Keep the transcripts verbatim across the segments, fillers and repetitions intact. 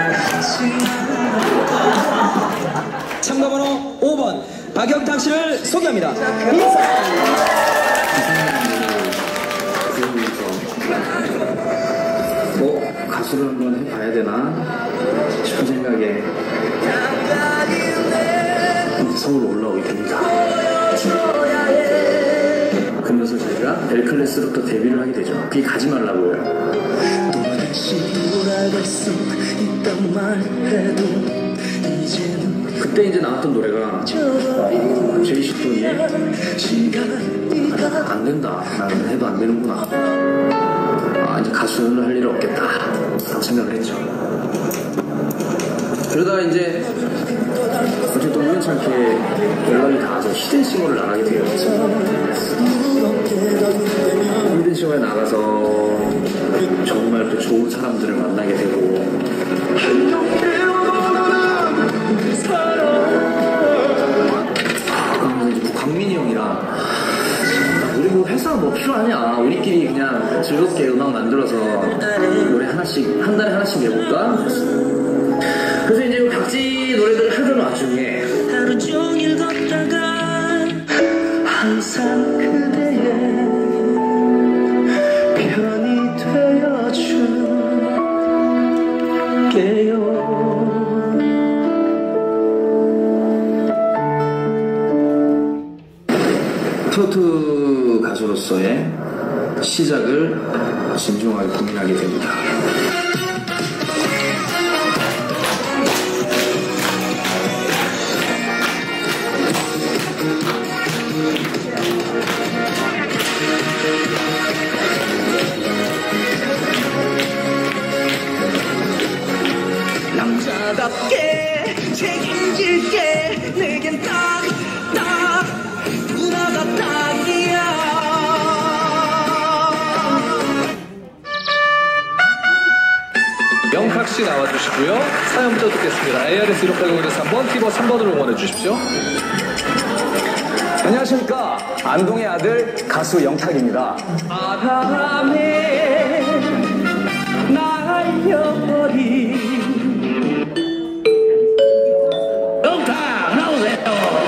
참가번호 오 번 박영탁 씨를 소개합니다. 뭐 가수를 한번 해봐야 되나 싶은 생각에 서울 올라오게 됩니다. 그러면서 저희가 엘클래스로부터 데뷔를 하게 되죠. 그게 가지 말라고요. 그때 이제 나왔던 노래가 제이씨토니의 안 된다, 나는 해도 안 되는구나, 아, 이제 가수를 할 일은 없겠다 라고 생각을 했죠. 그러다가 이제 어쨌든 또 우연찮게 연락이 닿아서 히든싱어를 나가게 돼요. 히든싱어에 나가서 정말 또 좋은 사람들을 만나게 되고, 광민이 형이랑 우리 뭐 회사 뭐 필요하냐, 우리끼리 그냥 즐겁게 음악 만들어서 노래 하나씩 한 달에 하나씩 내볼까? 그래서 이제 각지 노래들을 하던 와중에 하루 종일 걷다가 항상 그대의 편이 되어줄게요. 트로트 가수로서의 시작을 진중하게 고민하게 됩니다. 남자답게 책임질게, 내겐 딱, 딱 누나가 딱이야. 영탁씨 나와주시고요. 사연부터 듣겠습니다. 에이아르에스 일오팔공일 삼 번, 티버 삼 번으로 응원해 주십시오. 안녕하십니까. 안동의 아들 가수 영탁입니다. 바람에 날려버린 영탁 나오세요.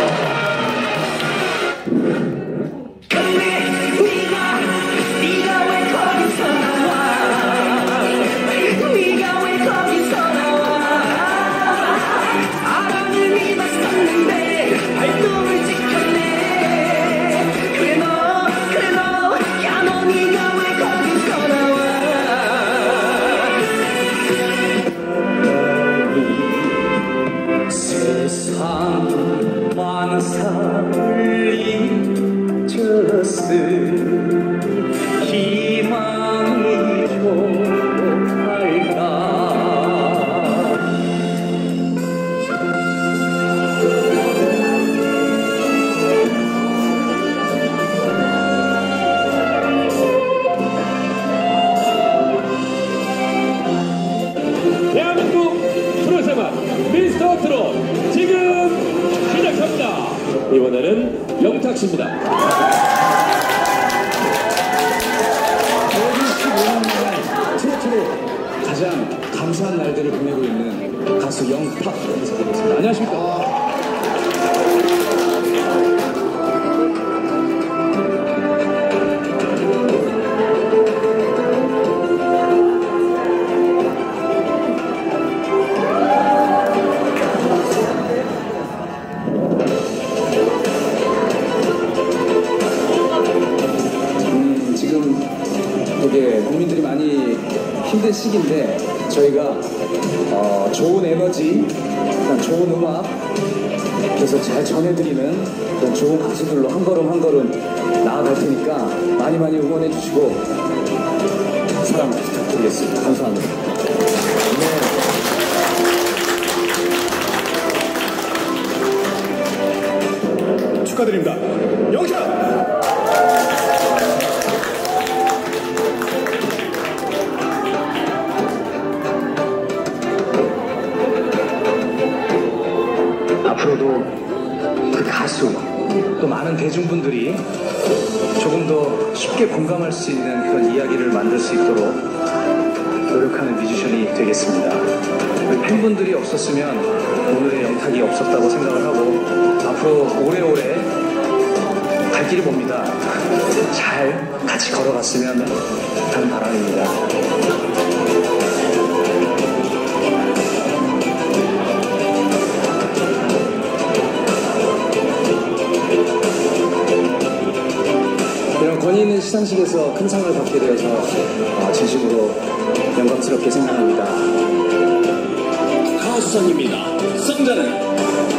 근데 네가 네가 왜 거기서 나와, 네가 왜 거기서 나와. 바람을 믿었었는데 발동을 지켰네. 그래 너 그래 너 야 너 네가 왜 거기서 나와. 세상 만사를 잊었을 희망이 좋을까. 대한민국 프로세마 미스터 트롯 지금 시작합니다. 이번에는 영탁씨입니다. 십오 년 만에 트로트로 가장 감사한 날들을 보내고 있는 가수 영탁 인사드리겠습니다. 안녕하십니까. 되게 국민들이 많이 힘든 시기인데 저희가 어, 좋은 에너지, 좋은 음악 계속 잘 전해드리는 그런 좋은 가수들로 한 걸음 한 걸음 나아갈 테니까 많이 많이 응원해 주시고 사랑 부탁드리겠습니다. 감사합니다. 네. 축하드립니다. 영탁! 앞으로도 그 가수 또 많은 대중분들이 조금 더 쉽게 공감할 수 있는 그런 이야기를 만들 수 있도록 노력하는 뮤지션이 되겠습니다. 우리 팬 팬분들이 없었으면 오늘의 영탁이 없었다고 생각을 하고 앞으로 오래오래 갈 길이 멉니다. 잘 같이 걸어갔으면 하는 바람입니다. 이런 권위 있는 시상식에서 큰 상을 받게 되어서 어, 진심으로 영광스럽게 생각합니다. 가수상입니다. 승자는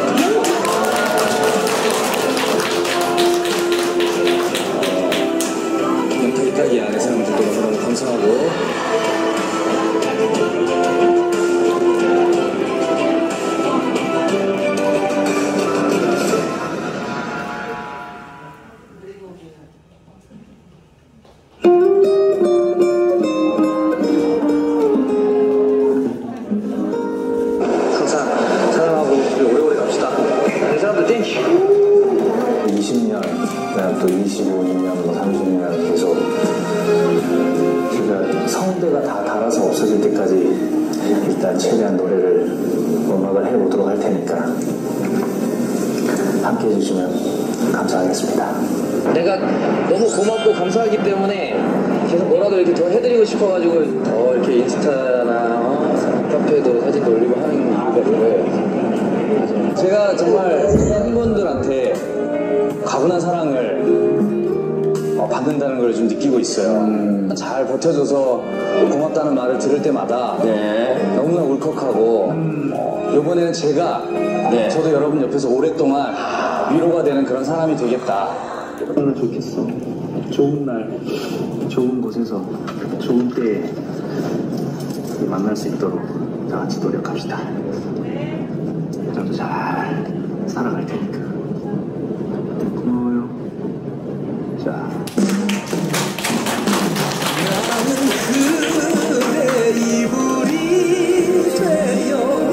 영탁이 따기 안에 사람들도 너무너무 감사하고 항상 사랑하고 우리 오래오래 갑시다. 이 사람들 땡큐. 이십 년, 그다음 또 이십오 년, 뭐 삼십 년 계속 제가 성대가 다 닳아서 없어질 때까지 일단 최대한 노래를 음악을 해보도록 할 테니까 함께 해주시면 감사하겠습니다. 내가 너무 고맙고 감사하기 때문에 계속 뭐라도 이렇게 더 해드리고 싶어가지고 어, 이렇게 인스타나 어, 카페에도 사진도 올리고 하는 이유가 그거예요. 제가 정말 팬분들한테 가분한 사랑을 어, 받는다는 걸 좀 느끼고 있어요. 음. 잘 버텨줘서 고맙다는 말을 들을 때마다 네. 너무나 울컥하고 음. 어, 이번에는 제가 네. 저도 여러분 옆에서 오랫동안 위로가 되는 그런 사람이 되겠다. 얼마나 좋겠어. 좋은 날, 좋은 곳에서, 좋은 때에 만날 수 있도록 다 같이 노력합시다. 저도 잘 살아갈 테니까. 고마워요. 자. 그대 이불이 되어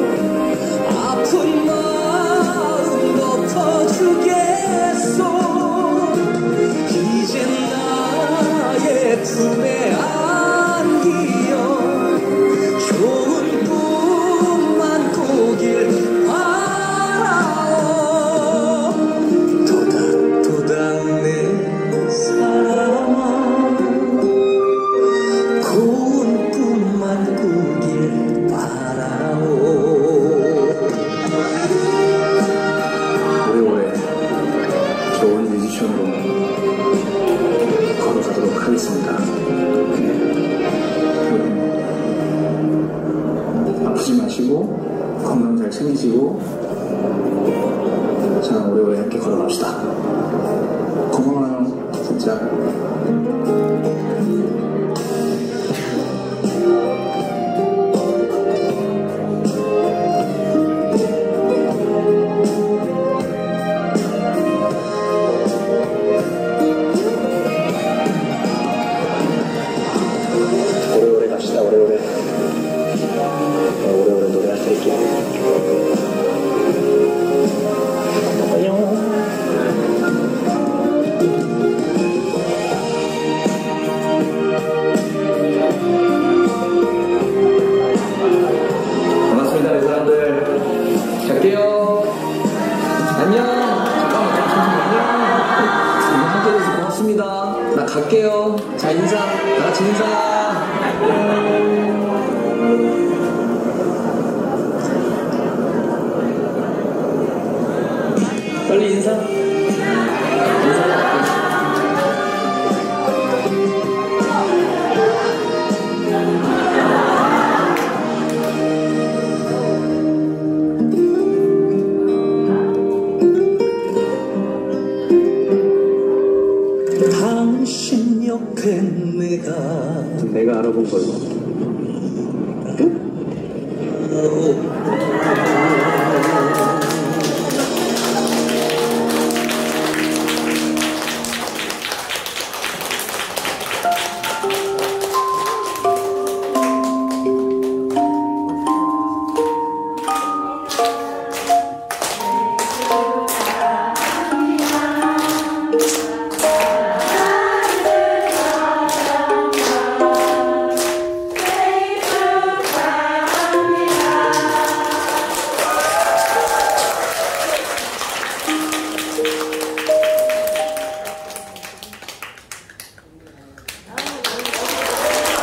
아픈 마음 덮어주겠소. 이젠 나의 품에 안기어 좋은 꿈만 꾸길 바라오. 도닥도닥 내 사랑아, 고운 꿈만 꾸길 바라오. 오래오래 좋은 뮤지션으로 걸어가도록 하겠습니다. 네. 아프지 마시고 건강 잘 챙기시고 저랑 오래오래 함께 걸어갑시다. 고마워요, 진짜. 오래오래 갑시다. 오래오래. 네, 오래오래 노래할 테니까. 안녕. 반갑습니다, 이 사람들. 갈게요. 안녕. 잠깐만, 잠깐만, 안녕. 함께 해줘서 고맙습니다. 나 갈게요. 자, 인사. 다 같이 인사. 빨리 인사.